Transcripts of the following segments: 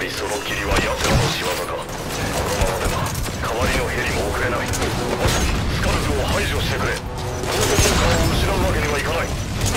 りその霧は奴らの仕業か。このままでは代わりのヘリも送れない。もしスカルズを排除してくれ。この本カーを失うわけにはいかない。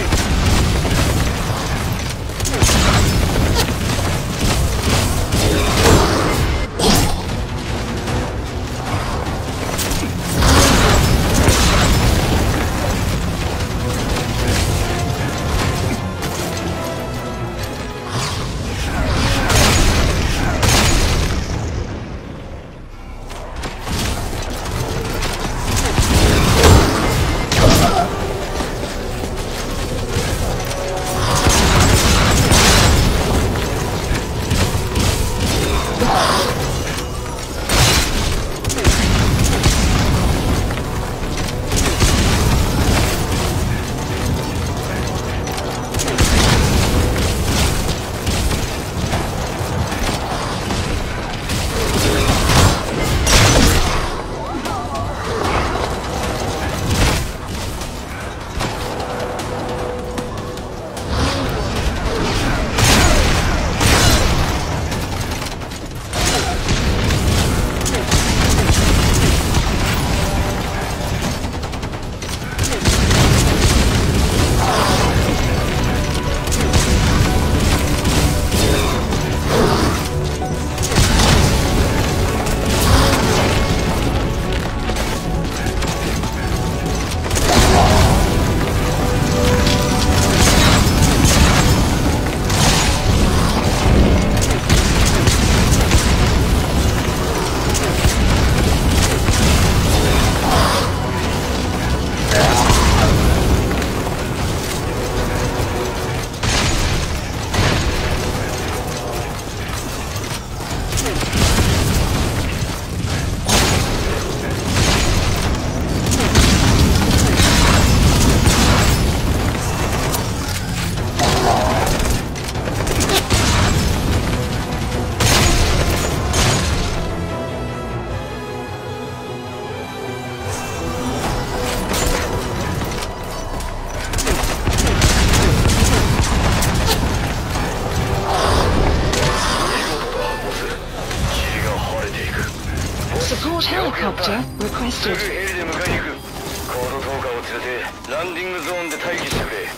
Support helicopter requested. すぐヘリで迎えに行く。コードトーカーを連れてランディングゾーンで待機してくれ。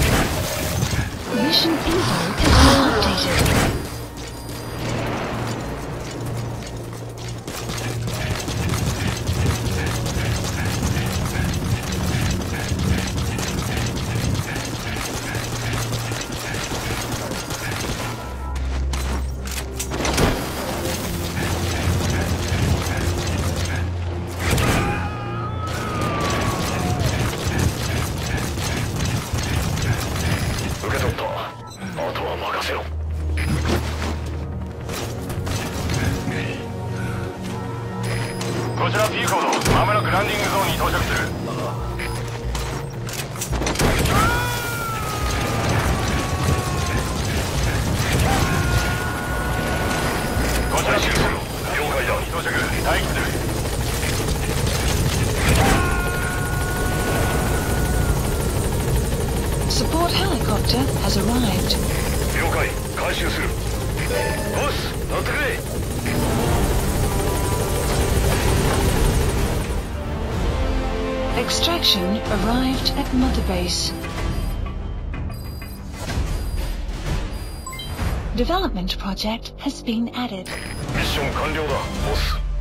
Mission info has been updated. P コード、まもなくランディングゾーンに到着する。こちら P コード、了解だ。到着、待機する。 Support helicopter has arrived. 了解、回収する。ボス、乗ってくれ。 Extraction arrived at Mother Base. Development project has been added. ミッション完了だ、ボス。